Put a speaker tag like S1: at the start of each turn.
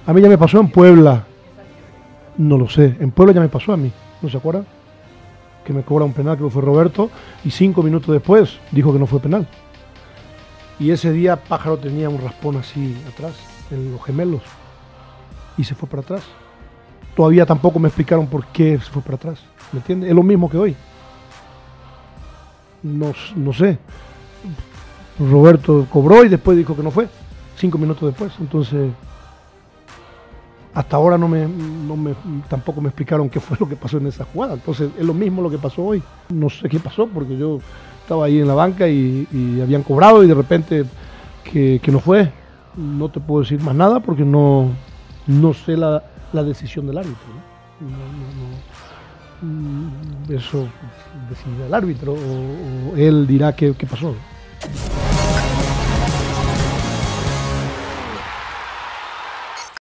S1: A mí ya me pasó en Puebla. No lo sé. En Puebla ya me pasó a mí. ¿No se acuerdan? Que me cobra un penal, creo que fue Roberto, y 5 minutos después dijo que no fue penal. Y ese día Pájaro tenía un raspón así atrás, en los gemelos, y se fue para atrás. Todavía tampoco me explicaron por qué se fue para atrás. ¿Me entiendes? Es lo mismo que hoy. No sé. Roberto cobró y después dijo que no fue. 5 minutos después. Entonces, hasta ahora tampoco me explicaron qué fue lo que pasó en esa jugada. Entonces, es lo mismo lo que pasó hoy. No sé qué pasó porque yo estaba ahí en la banca y habían cobrado y de repente que no fue. No te puedo decir más nada porque no sé la decisión del árbitro, ¿no? Eso decidirá el árbitro o él dirá qué pasó.